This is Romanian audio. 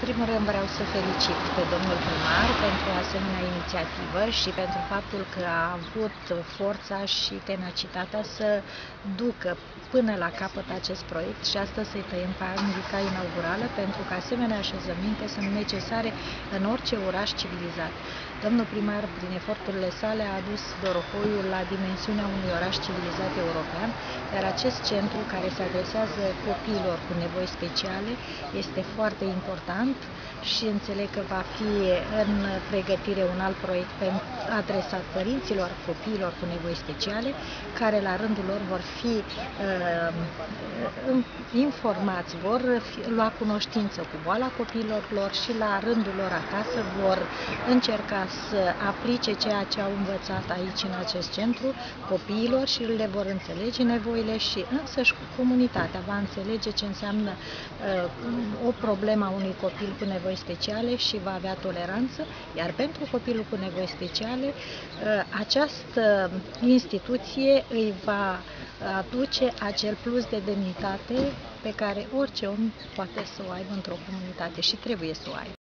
primul rând vreau să felicit pe domnul primar pentru asemenea inițiativă și pentru faptul că a avut forța și tenacitatea să ducă până la capăt acest proiect și astăzi să-i tăiem panglica inaugurală, pentru că asemenea așezăminte sunt necesare în orice oraș civilizat. Domnul primar, prin eforturile sale, a adus Dorohoiul la dimensiunea unui oraș civilizat european, iar acest centru, care se adresează copiilor cu nevoi speciale, este foarte important și înțeleg că va fi în pregătire un alt proiect adresat părinților copiilor cu nevoi speciale, care la rândul lor vor fi informați, vor lua cunoștință cu boala copiilor lor și la rândul lor acasă vor încerca să aplice ceea ce au învățat aici în acest centru copiilor și le vor înțelege nevoile și însăși comunitatea va înțelege ce înseamnă o problemă a unui copil cu nevoi speciale și va avea toleranță, iar pentru copilul cu nevoi speciale această instituție îi va aduce acel plus de demnitate pe care orice om poate să o aibă într-o comunitate și trebuie să o aibă.